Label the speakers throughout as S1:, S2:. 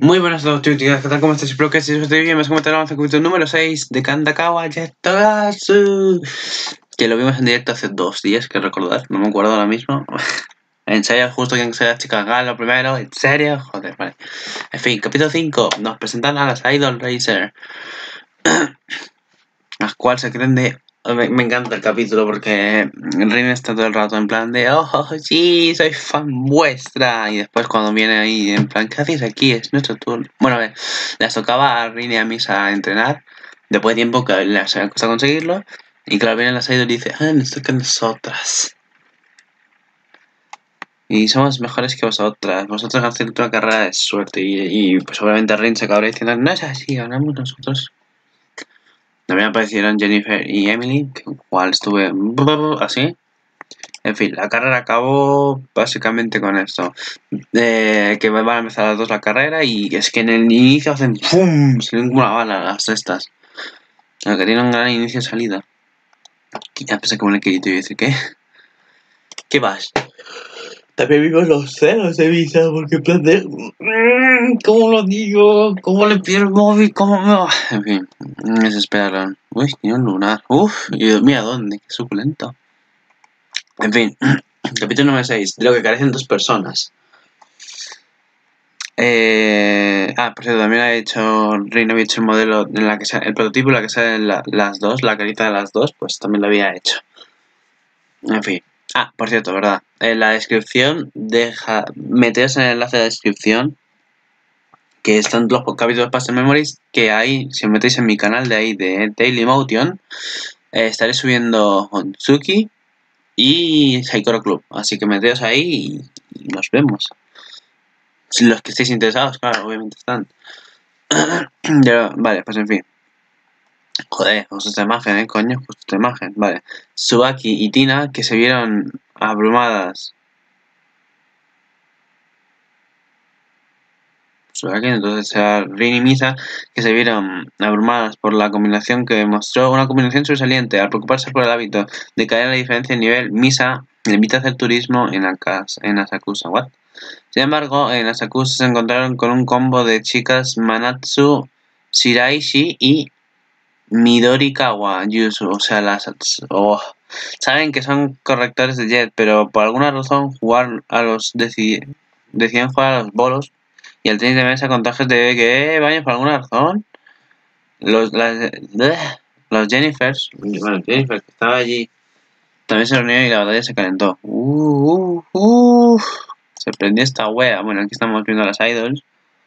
S1: Muy buenas a todos, chicos. ¿Qué tal? ¿Cómo estáis? Espero que estéis bien. Me comentado el capítulo número 6 de Kandakawa Yetogatsu, que lo vimos en directo hace 2 días, que recordar. No me acuerdo ahora mismo. En serio, justo que sea chica Galo primero. En serio, joder, vale. En fin, capítulo 5. Nos presentan a las Idol Racer, las cuales se creen de... Me encanta el capítulo porque Rin está todo el rato en plan de oh sí, soy fan vuestra, y después cuando viene ahí en plan ¿qué hacéis aquí? Es nuestro turno. Bueno, a ver, les tocaba a Rin y a Misa entrenar después de tiempo que les había costado conseguirlo, y claro, viene la Idol y dice nos toca a nosotras y somos mejores que vosotras hacéis una carrera de suerte, y pues obviamente Rin se cabrea diciendo no es así, ganamos nosotros. También aparecieron Jennifer y Emily, que igual estuve así. En fin, la carrera acabó básicamente con esto. Que van a empezar las dos la carrera, y es que en el inicio hacen ¡pum! Se ven como una bala las estas. La que tiene un gran inicio de salida. Y ya pensé como en el querido y dice, ¿qué vas? También vimos los celos de Visa, porque en plan de... ¿Cómo lo digo? ¿Cómo le pido el móvil? ¿Cómo me va? En fin, me desesperaron. Uy, tiene un lunar. Uf, y mira dónde, qué suculento. En fin, capítulo número 6, de lo que carecen dos personas. Por cierto, también Reino había hecho el modelo en la que sale, el prototipo en la que salen las dos, la carita de las dos, pues también lo había hecho. En fin. Por cierto, verdad. En la descripción, meteos en el enlace de descripción, que están los capítulos Past Memories, que hay, si os metéis en mi canal de ahí de Daily Motion, estaré subiendo Honsuki y Saikoro Club. Así que meteos ahí y nos vemos. Si los que estéis interesados, claro, obviamente están. Vale, pues en fin. Joder, justo esta imagen, coño, justo esta imagen. Vale. Tsubaki y Tina, que se vieron abrumadas. Tsubaki, entonces Rin y Misa, que se vieron abrumadas por la combinación que mostró una combinación sobresaliente. Al preocuparse por el hábito de caer en la diferencia de nivel, Misa le invita a hacer turismo en Asakusa. ¿What? Sin embargo, en Asakusa se encontraron con un combo de chicas Manatsu, Shiraishi y Midorikawa Yusu. O sea, saben que son correctores de Jet, pero por alguna razón deciden jugar a los bolos y al tenis de mesa con trajes de que vayan por alguna razón. Los Jennifers, bueno, Jennifer que estaba allí, también se reunieron y la batalla se calentó. Se prendió esta wea. Bueno, aquí estamos viendo a las idols,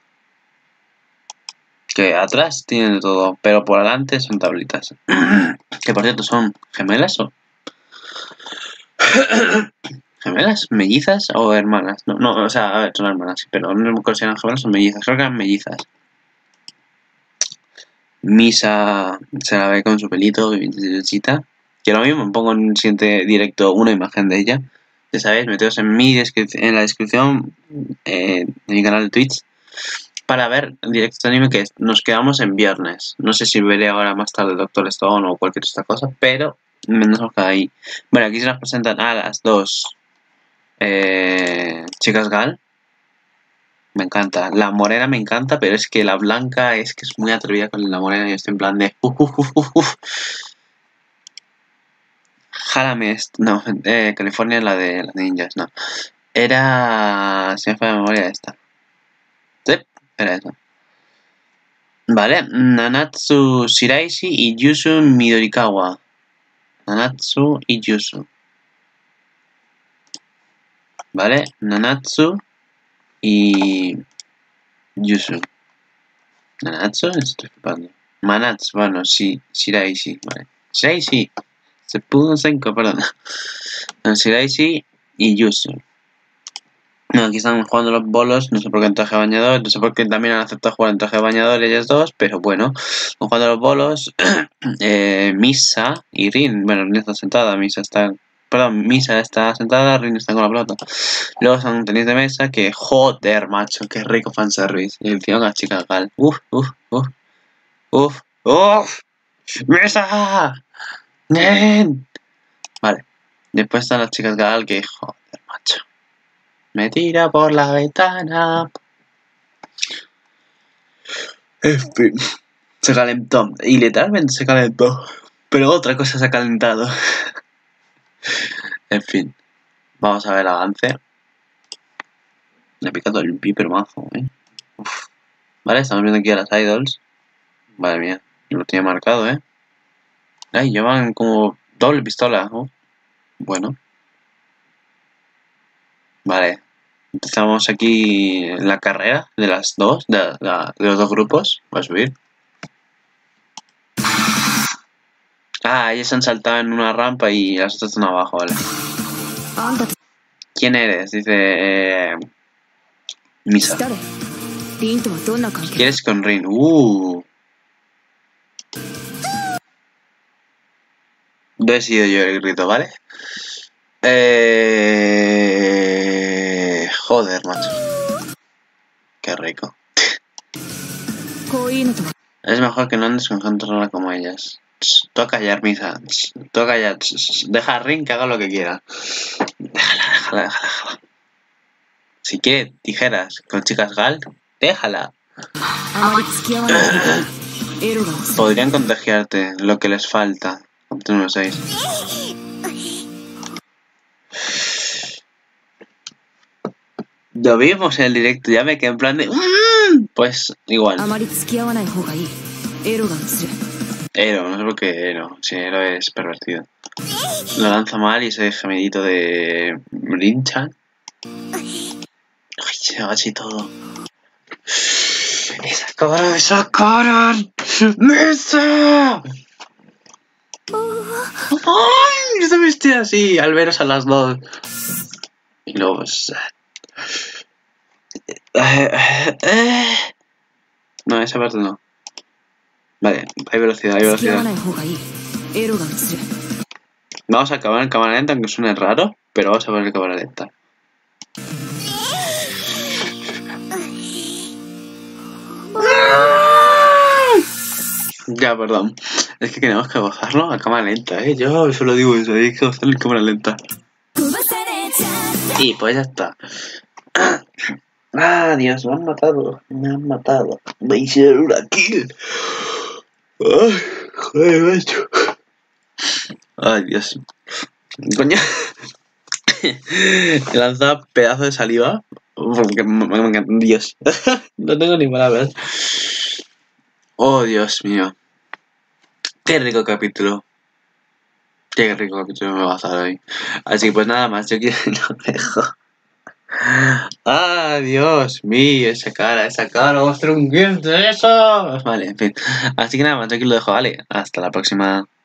S1: que atrás tienen de todo, pero por adelante son tablitas. Que por cierto, ¿son gemelas o...? ¿Gemelas? ¿Mellizas o hermanas? No, o sea, a ver, son hermanas, pero no me acuerdo si eran gemelas o mellizas. Creo que eran mellizas. Misa se la ve con su pelito y derechita. Que lo mismo, pongo en el siguiente directo una imagen de ella. Ya sabéis, meteos en en la descripción de mi canal de Twitch para ver directos de anime, que nos quedamos en viernes. No sé si veré ahora más tarde Doctor Stone o cualquier otra cosa, pero nos vamos a ahí. Bueno, aquí se nos presentan a las dos chicas Gal. Me encanta. La morena me encanta, pero es que la blanca es que es muy atrevida con la morena y estoy en plan de Jálame no, California es la de las ninjas, no. Se me fue la memoria esta. Sí, era eso. Vale, Nanatsu Shiraishi y Yusu Midorikawa. Nanatsu y Yusu. Vale, Nanatsu y Yusu. Nanatsu, estoy flipando. Manatsu, bueno, sí, Shiraishi, vale. Shiraishi, se pudo Senko, perdón. Shiraishi y Yusu. No, aquí están jugando los bolos, no sé por qué en traje de bañador, no sé por qué también han aceptado jugar en traje de bañador ellas dos, pero bueno, están jugando los bolos. Misa y Rin, bueno, Rin está sentada, Misa está sentada, Rin está con la pelota. Luego son tenis de mesa, que joder, macho, qué rico fanservice. Y encima las chicas gal. Uf, Misa, Nen. Vale, después están las chicas gal, que joder, macho. Me tira por la ventana. En fin, se calentó. Y literalmente se calentó. Pero otra cosa se ha calentado. En fin, vamos a ver el avance. Le he picado el piper mazo, Uf. Vale, estamos viendo aquí a las idols. Madre mía, lo tenía marcado, Ay, llevan como doble pistola, ¿no? Bueno. Vale. Empezamos aquí la carrera de las dos, de los dos grupos. Voy a subir. Ah, ellos han saltado en una rampa y las otras están abajo, vale. ¿Quién eres? Dice... Misa. ¿Quieres con Rin? No he sido yo el grito, ¿vale? Joder, macho. Qué rico. Es mejor que no andes con gente rara como ellas. Tú a callar, Misa. Tú a callar. Deja a Rin que haga lo que quiera. Déjala. Si quiere tijeras con chicas Gal, déjala. Podrían contagiarte lo que les falta. Optimus 6. Lo vimos en el directo, ya me quedé en plan de... Pues igual. Ero, no sé por qué Ero. Si Ero es pervertido. Lo lanza mal y ese gemidito de... Rinchan. Ay, se va así todo. ¡Esa cara! ¡Mesa! ¡Ay! Está vestida así al veros a las dos. Y luego pues... No, esa parte no. Vale, hay velocidad. Vamos a acabar en cámara lenta, aunque suene raro, pero vamos a ver en cámara lenta. Ya, perdón. Es que tenemos que gozarlo a cámara lenta, Yo solo digo eso, hay que gozarlo en cámara lenta. Y pues ya está. Ah, Dios, me han matado. Me hicieron una kill. Ay, joder, macho. Ay, Dios. Coño. He lanzado pedazo de saliva. Porque me encanta. Dios. No tengo ni palabras. Oh, Dios mío. Qué rico capítulo. Qué rico capítulo me va a dar hoy. Así que pues nada más, yo quiero lo dejo. Ah, Dios mío, esa cara, vamos a hacer un GIF de eso. Vale, en fin. Así que nada más, yo aquí lo dejo, vale. Hasta la próxima.